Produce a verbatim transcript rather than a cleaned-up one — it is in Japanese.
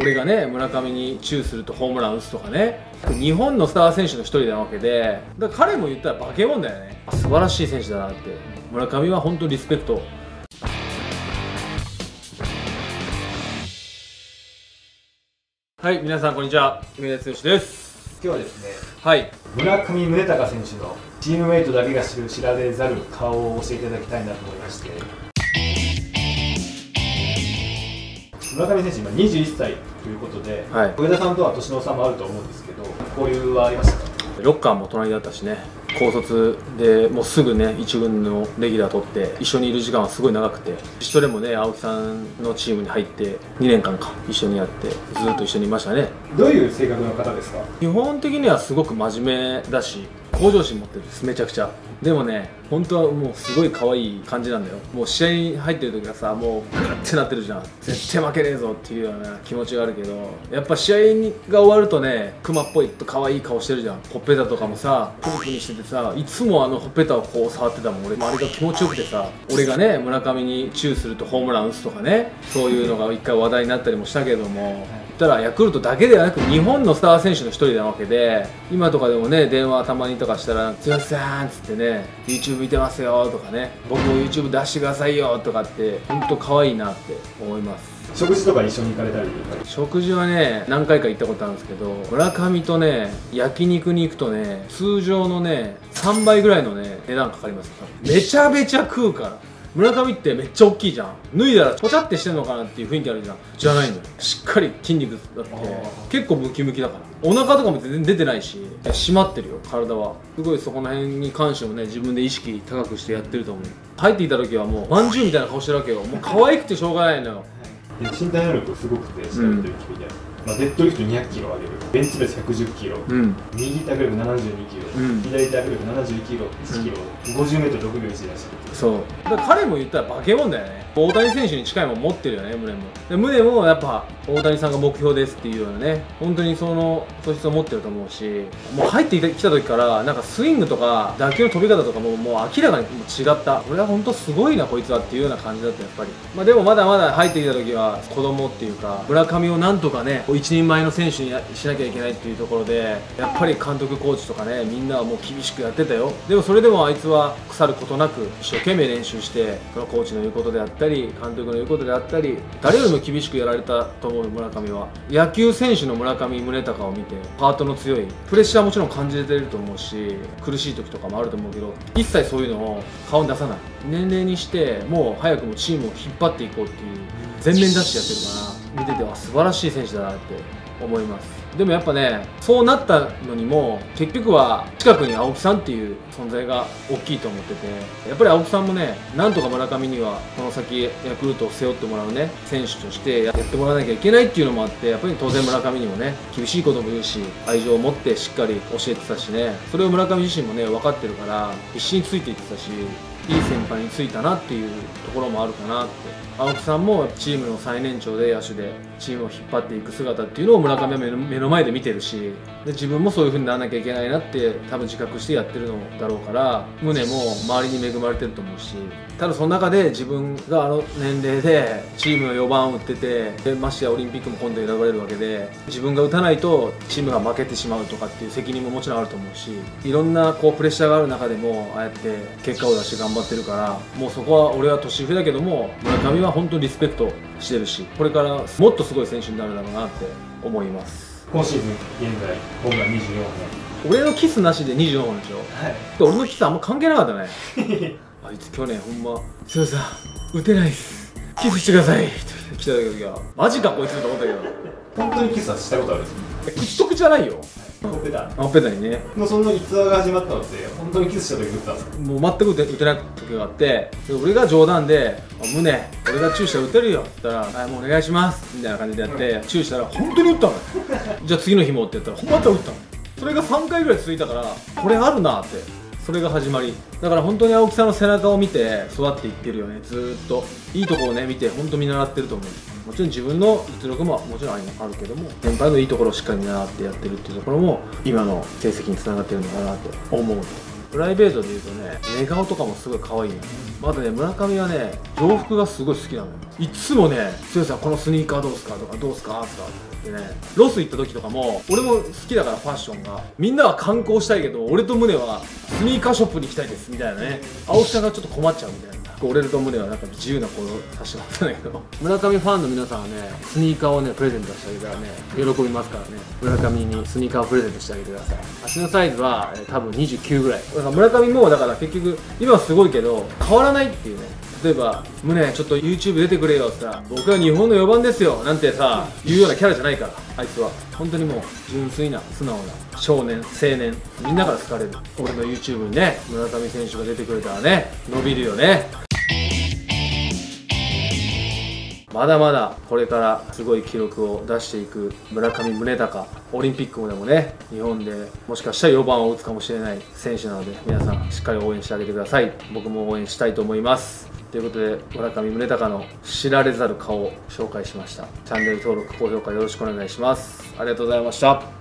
俺がね村上にチューするとホームラン打つとかね、日本のスター選手の一人なわけで、だから彼も言ったら化け物だよね。素晴らしい選手だなって。村上は本当にリスペクト。はい、皆さんこんにちは、梅田剛です。 今日はですね、 はい、 村上宗隆選手のチームメイトだけが知る知られざる顔を教えていただきたいなと思いまして、村上選手今にじゅういっさいということで、はい、上田さんとは年の差もあると思うんですけど、交流はありましたか？ ロッカーも隣だったしね、高卒でもうすぐね一軍のレギュラー取って一緒にいる時間はすごい長くて、一人もね青木さんのチームに入ってにねんかんか一緒にやってずっと一緒にいましたね。 どういう性格の方ですか？ 基本的にはすごく真面目だし向上心持ってるんです、めちゃくちゃ。でもね本当はもうすごい可愛い感じなんだよ。もう試合に入ってる時はさ、もうグッてなってるじゃん。絶対負けねえぞっていうような気持ちがあるけど、やっぱ試合が終わるとねクマっぽいと可愛い顔してるじゃん。ほっぺたとかもさプニプニしててさ、いつもあのほっぺたをこう触ってたもん俺。周りが気持ちよくてさ、俺がね村上にチューするとホームラン打つとかね、そういうのが一回話題になったりもしたけども、言ったらヤクルトだけではなく日本のスター選手の一人なわけで、今とかでもね電話たまにとかしたら「剛さん」っつってね「YouTube 見てますよ」とかね「僕も YouTube 出してくださいよ」とかって本当可愛いなって思います。 食事とか一緒に行かれたりとか？ 食事はね何回か行ったことあるんですけど、村上とね焼肉に行くとね通常のねさんばいぐらいのね値段かかります。めちゃめちゃ食うから。村上ってめっちゃ大きいじゃん。脱いだらポチャってしてんのかなっていう雰囲気あるじゃん。じゃないのよ。しっかり筋肉だって結構ムキムキだから、お腹とかも全然出てないし締まってるよ体は。すごいそこの辺に関してもね自分で意識高くしてやってると思う。入っていた時はもうまんじゅうみたいな顔してるわけよ。もう可愛くてしょうがないのよ。 身体能力すごくて調べてる聞いて、まあ、デッドリフトにひゃくキロ上げる、ベンチプレスひゃくじゅっキロ、うん、右手握力ななじゅうにキロ、うん、左手握力ななじゅうキロ、いちキロ、うん、ごじゅうメートルろくびょういちらしい。そうだから彼も言ったら化け物だよね。大谷選手に近いもん持ってるよね、宗も。で宗もやっぱ大谷さんが目標ですっていうようなね、本当にその素質を持ってると思うし、もう入ってきた時からなんかスイングとか打球の飛び方とかももう明らかに違った。これは本当すごいなこいつはっていうような感じだったやっぱり。まあでもまだまだ入ってきた時は子供っていうか、村上をなんとかね一人前の選手にしなきゃいけないっていうところで、やっぱり監督コーチとかねみんなはもう厳しくやってたよ。でもそれでもあいつは腐ることなく一生懸命練習して、そのコーチの言うことであったり監督の言うことであったり、誰よりも厳しくやられたと思う村上は。野球選手の村上宗隆を見てハートの強い、プレッシャーもちろん感じてると思うし、苦しい時とかもあると思うけど一切そういうのを顔に出さない。年齢にしてもう早くもチームを引っ張っていこうっていう全面ダッシュやってるから、見てては素晴らしい選手だなって思います。でもやっぱねそうなったのにも結局は近くに青木さんっていう存在が大きいと思ってて、やっぱり青木さんもねなんとか村上にはこの先ヤクルトを背負ってもらうね選手としてやってもらわなきゃいけないっていうのもあって、やっぱり当然村上にもね厳しいことも言うし愛情を持ってしっかり教えてたしね、それを村上自身もね分かってるから必死についていってたし、いい先輩についたなっていうところもあるかなって。青木さんもチームの最年長で野手でチームを引っ張っていく姿っていうのを村上は目の、目の前で見てるし、で自分もそういう風にならなきゃいけないなって多分自覚してやってるのだろうから、宗も周りに恵まれてると思うし、ただその中で自分があの年齢でチームのよばんを打ってて、でましてやオリンピックも今度選ばれるわけで、自分が打たないとチームが負けてしまうとかっていう責任ももちろんあると思うし、いろんなこうプレッシャーがある中でもああやって結果を出して頑張ってるから、もうそこは俺は年上だけども村上は本当にリスペクトしてるし、これからもっとすごい選手になるだろうなって思います。 今シーズン現在ホームランにじゅうよんほん、 俺のキスなしでにじゅうよんほんでしょ、はい、俺のキスあんま関係なかったねあいつ去年ほんま「すいません打てないっす、キスしてください」って来た時はマジかこいつと思ったけど、 本当にキスはしたことあるんですか？ 口と口じゃないよ、 ほっぺたほっぺたにね。 もうその逸話が始まったのって本当にキスした時打ったんですか？ もう全く打て、打てない時があって、で俺が冗談で「宗俺がチューしたら打てるよ」って言ったら「はいもうお願いします」みたいな感じでやってチューしたら本当に打ったのよじゃあ次の日もって言ったらほんまた打ったの。それがさんかいぐらい続いたから、これあるなって、それが始まりだから、本当に青木さんの背中を見て育っていってるよね。ずーっといいところをね見て本当見習ってると思う。もちろん自分の実力ももちろんあるけども、先輩のいいところをしっかり見習ってやってるっていうところも今の成績につながってるのかなと思う。 プライベートで言うとね、寝顔とかもすごい可愛いの。まずね、村上はね、洋服がすごい好きなのよ。いつもね、剛さんこのスニーカーどうすかとか、どうすかとかってね、ロス行った時とかも、俺も好きだからファッションが、みんなは観光したいけど、俺と宗はスニーカーショップに行きたいですみたいなね、青木さんがちょっと困っちゃうみたいな。俺と宗はなんか自由な行動させてもらったんだけど、村上ファンの皆さんはね、スニーカーをねプレゼントしてあげたらね、喜びますからね。村上にスニーカーをプレゼントしてあげてください。足のサイズは、えー、多分にじゅうきゅうぐらい。だから村上もだから結局今はすごいけど変わらないっていうね。例えば「宗ちょっと YouTube 出てくれよ」ってさ「僕は日本のよばんですよ」なんてさ言うようなキャラじゃないから、あいつは本当にもう純粋な素直な少年青年、みんなから好かれる。俺の YouTube にね村上選手が出てくれたらね伸びるよね。まだまだこれからすごい記録を出していく村上宗隆、オリンピックでもね日本でもしかしたらよばんを打つかもしれない選手なので、皆さんしっかり応援してあげてください。僕も応援したいと思います。ということで村上宗隆の知られざる顔を紹介しました。チャンネル登録高評価よろしくお願いします。ありがとうございました。